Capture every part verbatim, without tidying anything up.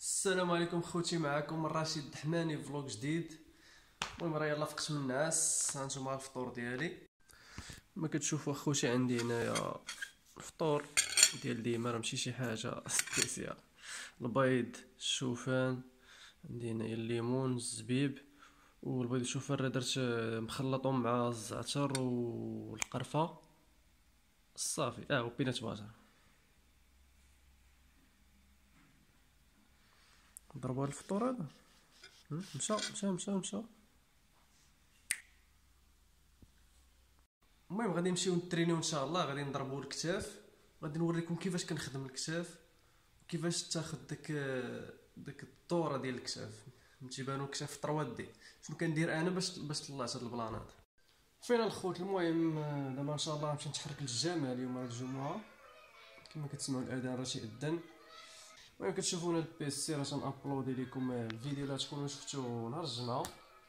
السلام عليكم خوتي، معكم رشيد الحماني في فلوق جديد. المهم راه يلا فقت من النعاس، هانتوما الفطور ديالي. كما كتشوفوا خوتي عندي هنايا الفطور ديال ديما، راه ماشي شي حاجه سبيسيال. البيض، الشوفان، عندي هنايا الليمون، الزبيب. والبيض والشوفان راه درت مخلطهم مع الزعتر والقرفه صافي، اه وبينات باتر. ضربوا الفطور هذا. هم؟ مشى مشى مشى مشى. المهم غادي نمشيو نترينيو ان شاء الله، غادي نضربوا الكتاف، غادي نوريكم كيفاش كنخدم الكتاف وكيفاش تاخذ داك داك الدوره ديال الكتاف. تيبانو الكتاف ثلاثة دي. شنو كندير انا باش باش طلعت هاد البلان هذا. فين الخوت؟ المهم دابا ان شاء الله نمشي نتحرك للجامع اليوم، راه الجمعه كما كتسمعوا الاذان راه تيأذن. المهم كتشوفونا البيسي راه تنابلودي لكم الفيديو اللي تكونوا شفتو نهار الجمعه،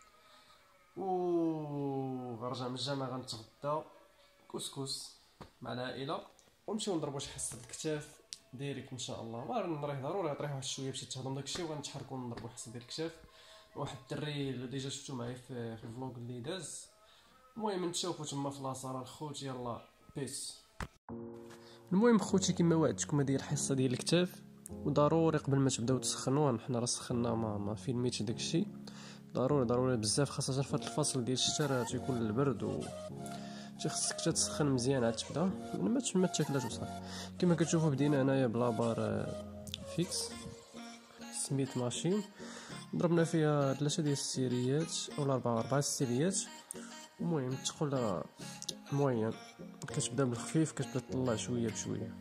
و غنرجع من الجامع غنتغدى كسكس مع العائله ونمشيو نضربوا شي حصه الكتاف ديريكت ان شاء الله. ما نريح ضروري نطيح واحد شويه باش تهضم داكشي وغنتحركوا نضربوا حصه ديال الكتاف. واحد الدري اللي ديجا شفتو معايا في, في الفلوق اللي داز. المهم نتشوفوا تما في لاصال الخوت، يلا بيس. المهم خوتي كما وعدتكم هذه الحصه ديال الكتاف، وضروري قبل ما تبداو تسخنوا، حنا راه سخنا ما ما فيلميتش داكشي، ضروري ضروري بزاف، خاصه في هذا الفصل ديال الشتا راه تيكون البرد و تيخصك حتى تسخن مزيان عاد تبدا ما ما تاكلاش وصافي. كما كتشوفوا بدينا هنايا بلابار فيكس سميت ماشين، ضربنا فيها ثلاثه ديال السيريات اولا اربعه اربعه السيريات. المهم الثقل موين، كتبدا بالخفيف كتبدا تطلع شويه بشويه.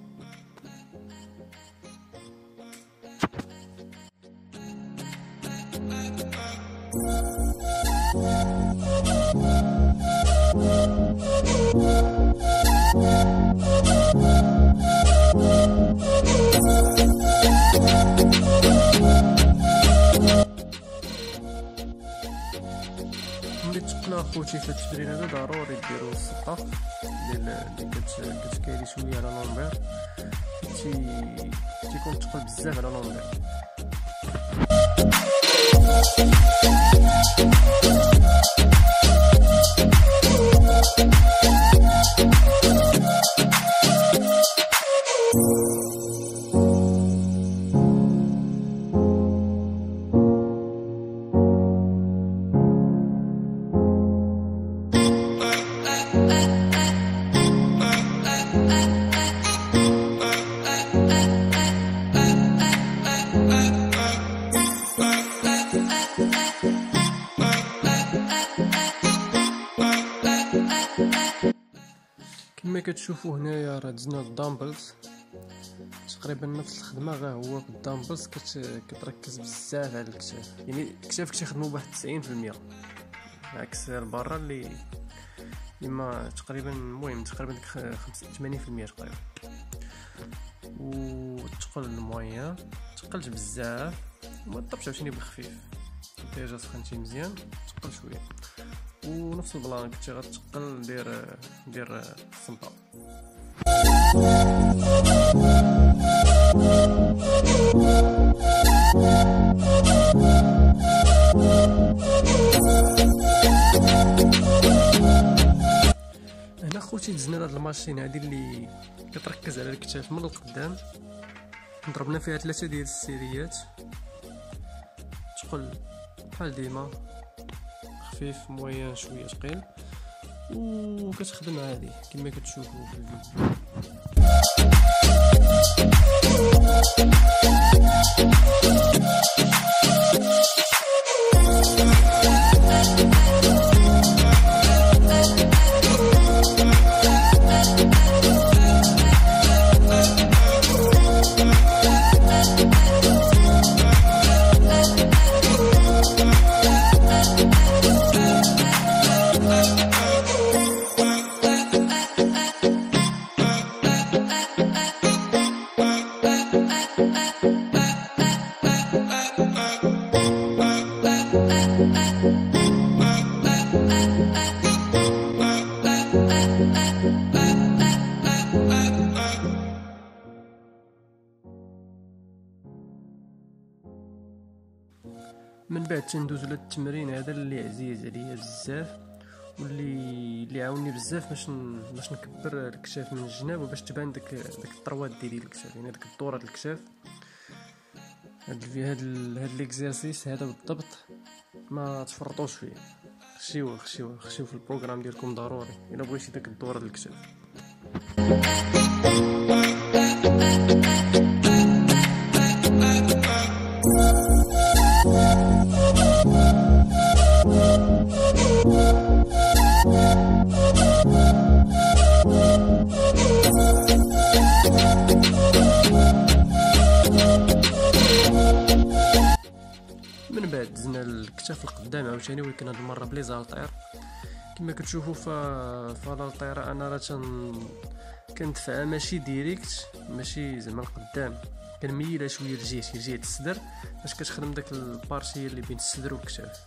ملي تقنا خوتي في التمرين هذا ضروري ديروا السطح ديال اللي كتكالي شويه على لونبير، تي تيكون تقل بزاف على لونبير. كما كتشوفوا هنايا راه دزنا الدامبلز تقريبا نفس الخدمه، غير هو بالدامبلز كت... كتركز بزاف على الكتاف، يعني كتافك تيخدموا بواحد تسعين في المية عكس برا اللي لما تقريبا المهم تقريبا خمسة ثمانين في المية تقريبا. وتقل المويه تقلت بزاف وما تضربش عاوتاني بالخفيف، ديجا سخنتي مزيان تقل شويه. ونفس البلان كنتي غتقل دير دير الصنطه. هنا خوتي دزنا هاد الماشين هادي اللي كتركز على الكتاف من القدام، ضربنا فيها ثلاثه ديال السيريات، تقل بحال ديما خفيف موين شويه ثقيل، وكتخدم عادي كما كتشوفوا في الفيديو. من بعد تندوزو للتمرين هذا اللي عزيز عليا بزاف واللي اللي عاوني بزاف باش ن... باش نكبر الكشاف من الجناب وباش تبان داك داك الطروات ديال الكشاف، يعني داك الدوره ديال الكشاف. هاد في هاد ال... هاد ليكزارسيس هذا بالضبط ما تفرطوش فيه، خشيوه خشيوه خشيوه في البروغرام ديالكم ضروري الا بغيتي داك الدوره ديال الكشاف. من بعد دزنا الكتاف القدام عاوتاني، ولكن هاد المره بلي زالطير. كما كتشوفوا ف فالطيره انا راه تن كندفعها ماشي ديريكت، ماشي زعما القدام، كنميلها شويه لجهه لجهه الصدر باش كتخدم داك البارتيه اللي بين الصدر والكتاف.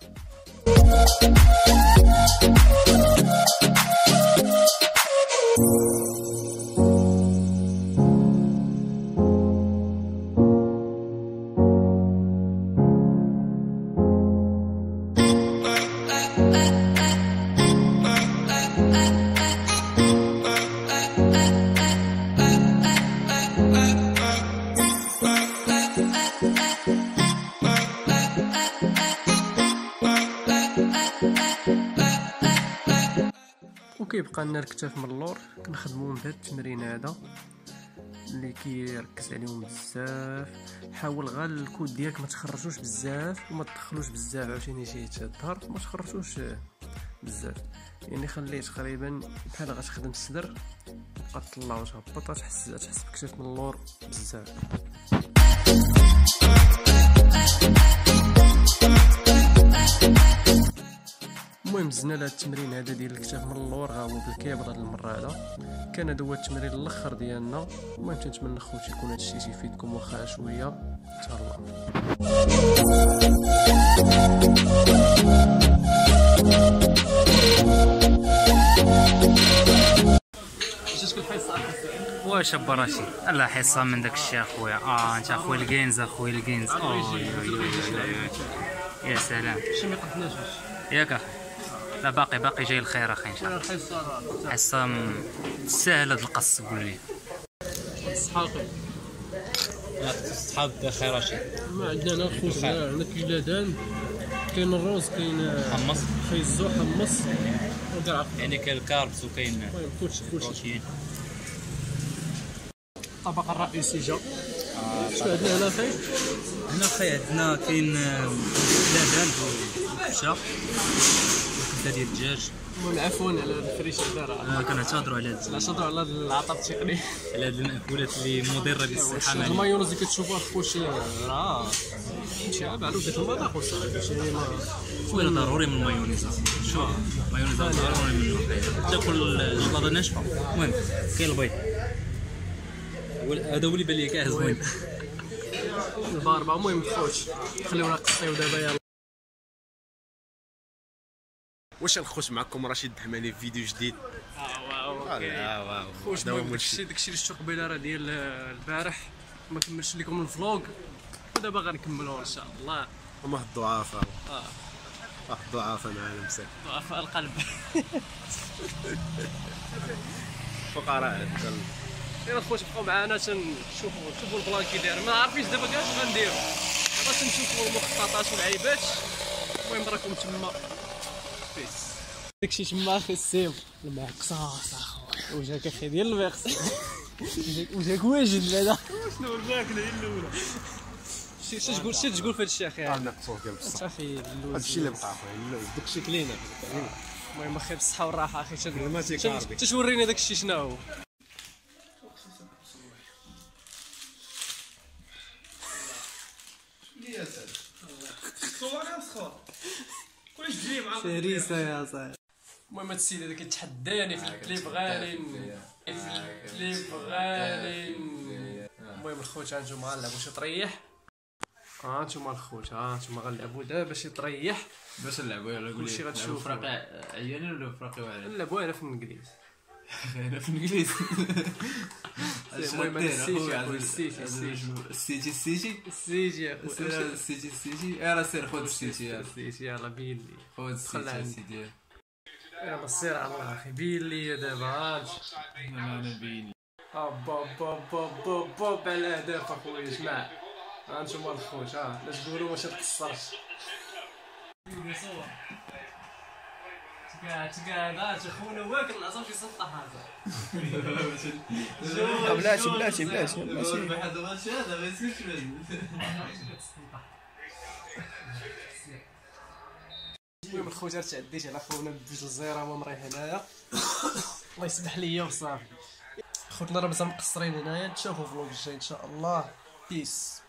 وكيبقى لنا الكتاف من اللور كنخدمو من هاد التمرين هذا اللي كيركز عليهم بزاف. حاول غير الكود ديالك ما تخرجوش بزاف وما تدخلوش بزاف عاوتاني جهه الظهر، ما تخرجوش بزاف، يعني خليه تقريبا بحال غتخدم الصدر تبقى تطلع وتهبط، تحس تحس بكتاف من اللور بزاف. المهم زدنا لهاد التمرين هذا ديال الكتاف من اللور، ها هو بالكابل هاد المره هذا. كان هذا هو التمرين الاخر ديالنا. المهم تنتمنى خوتي يكون هادشي تيفيدكم واخا شويه. تهلاو. واش براشي لا حصه من داك الشيء اخويا. اه انت اخويا الكينز اخويا الكينز. يا سلام شي ما قدناش ياك اخي. لا باقي باقي جاي الخير اخي ان شاء الله. حصه سهله القص قول لي. الصحاقي يعطيك الصحاب بخير راشي. ما عندنا انا خوت، عندنا كيلادان، كاين الروز، كاين حمص خيزو حمص ودرع، يعني كاين الكاربس وكاين المهم كلشي كلشي. بروتين. الطبق الرئيسي جا. شنو عندنا هنا اخي؟ هنا اخي عندنا كاين كيلادان وكبشه وكبده ديال الدجاج. المهم عفوا على الفريشه دار. كنعتذروا على هاد نعتذروا على العطب التقني، على هاد المأكولات اللي مضره بالصحه. المايونيز اللي كتشوفوها اخوش راه شي معروف ديك الماء اخو صاحبي، شي ما خويا ضروري من المايونيز. شوف المايونيز ضروري منه تاكل الشوكولاته ناشفه. المهم كاين البيض هذا هو اللي بان لي كاع زوين. الباربه. المهم خوت خليونا نقصيو دابا. يلاه واش الخوت معكم رشيد الحماني في فيديو جديد. اه واو اه واو خوش. المهم داكشي داكشي اللي شفتو قبيله راه ديال البارح، ما كملتش لكم الفلوق، ودابا غنكملوه ان شاء الله. هما الضعفاء. اه واحد الضعفاء معنا مساك ضعفاء القلب. فقراء القلب. يلا خوت بقاو معنا تنشوفوا شوفوا البلان كي داير. ما عارفينش دابا كاع اش غنديرو، دابا تنشوفوا المخططات والعيبات. المهم راكم تما بيس. داكشي تما اخي السيم الماء قصاص اخويا. وجهك اخي ديال الماء قصاص. وجهك واجد هذا. شنو الماكله هي الاولى. شي شي تقول شي تقول في هادشي اخي. عندنا قصور ديال بصح اخي اللوز هادشي اللي بقى اخويا اللوز داكشي كلينا. المهم اخي بالصحه والراحه اخي. ما تيكاربي تتورينا داكشي شنو هو. يا سلام صور يا مسخور كلش تجري مع فريسه يا صاحبي. المهم هاد السيد هذا كيتحداني في الكليب غالي في الكليب غالي. المهم الخوت ها نتوما غنلعبو شي طريح. ها نتوما الخوت ها نتوما غنلعبو دابا شي طريح باش نلعبوا. يلاه قول لي كلشي غتشوف. فراقي عيانين ولا فراقي واعرين؟ نلعبو هنا في الانجليز انا في الانجليزي. المهم السيتي يا خويا السيتي السيتي السيتي السيتي يا خويا السيتي السيتي يلا سير خذ السيتي يلا السيتي يلا بين لي خذ دخل السيتي عندي. سيدي. يلا سير على الله اخي بين لي دابا هانت انا بين با با با با با على الاهداف اخويا جماعه ها نتوما الخوت ها لا تقولوا واش تكسرش تقعد تقعد هات اخونا واكل العصا شي سطح هذا بلاتي بلاتي بلاتي بلاتي واحد غاشي هذا ما يسكتش. المهم الخوت تعديت على خونا بجوج الزيره هو مريح هنايا الله يسمح ليا وصافي خوتنا راه مازال مقصرين هنايا نتشافوا في الفلوق الجاي ان شاء الله. بيس.